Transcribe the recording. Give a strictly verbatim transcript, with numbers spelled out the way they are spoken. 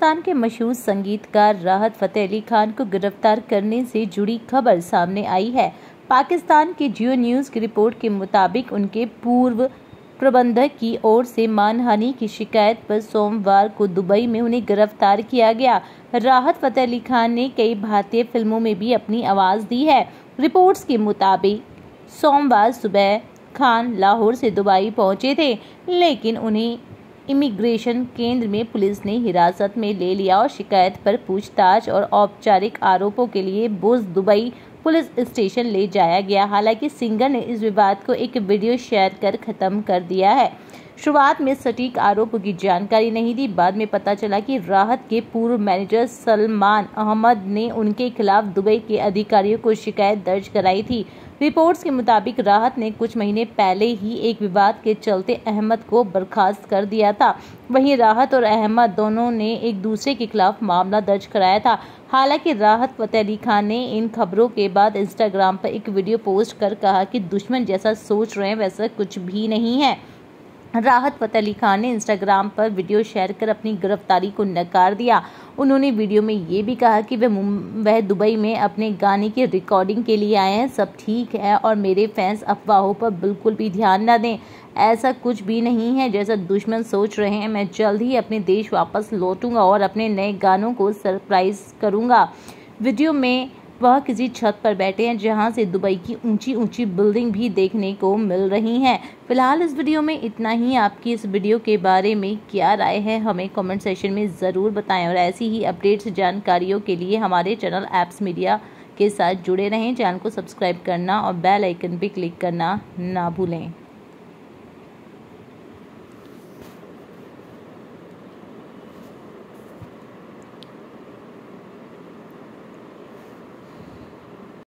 पाकिस्तान के मशहूर संगीतकार राहत फ़तेह अली खान को गिरफ्तार करने से जुड़ी खबर सामने आई है। पाकिस्तान के जियो न्यूज़ की रिपोर्ट के मुताबिक उनके पूर्व प्रबंधक की ओर से मानहानि की शिकायत पर सोमवार को दुबई में उन्हें गिरफ्तार किया गया। राहत फ़तेह अली खान ने कई भारतीय फिल्मों में भी अपनी आवाज़ दी है। रिपोर्ट्स के मुताबिक सोमवार सुबह खान लाहौर से दुबई पहुंचे थे, लेकिन उन्हें इमिग्रेशन केंद्र में पुलिस ने हिरासत में ले लिया और शिकायत पर पूछताछ और औपचारिक आरोपों के लिए बुर्ज दुबई पुलिस स्टेशन ले जाया गया। हालांकि सिंगर ने इस विवाद को एक वीडियो शेयर कर खत्म कर दिया है। शुरुआत में सटीक आरोपों की जानकारी नहीं दी। बाद में पता चला कि राहत के पूर्व मैनेजर सलमान अहमद ने उनके खिलाफ दुबई के अधिकारियों को शिकायत दर्ज कराई थी। रिपोर्ट्स के मुताबिक राहत ने कुछ महीने पहले ही एक विवाद के चलते अहमद को बर्खास्त कर दिया था। वहीं राहत और अहमद दोनों ने एक दूसरे के खिलाफ मामला दर्ज कराया था। हालांकि राहत फ़तेह अली खान ने इन खबरों के बाद इंस्टाग्राम पर एक वीडियो पोस्ट कर कहा कि दुश्मन जैसा सोच रहे हैं वैसा कुछ भी नहीं है। राहत फ़तेह अली खान ने इंस्टाग्राम पर वीडियो शेयर कर अपनी गिरफ्तारी को नकार दिया। उन्होंने वीडियो में ये भी कहा कि वह वह दुबई में अपने गाने की रिकॉर्डिंग के लिए आए हैं, सब ठीक है और मेरे फैंस अफवाहों पर बिल्कुल भी ध्यान न दें। ऐसा कुछ भी नहीं है जैसा दुश्मन सोच रहे हैं। मैं जल्द ही अपने देश वापस लौटूंगा और अपने नए गानों को सरप्राइज करूंगा। वीडियो में वह किसी छत पर बैठे हैं जहां से दुबई की ऊंची ऊंची बिल्डिंग भी देखने को मिल रही हैं। फिलहाल इस वीडियो में इतना ही। आपकी इस वीडियो के बारे में क्या राय है हमें कमेंट सेक्शन में ज़रूर बताएं और ऐसी ही अपडेट्स जानकारियों के लिए हमारे चैनल एप्स मीडिया के साथ जुड़े रहें। चैनल को सब्सक्राइब करना और बेल आइकन पर क्लिक करना ना भूलें।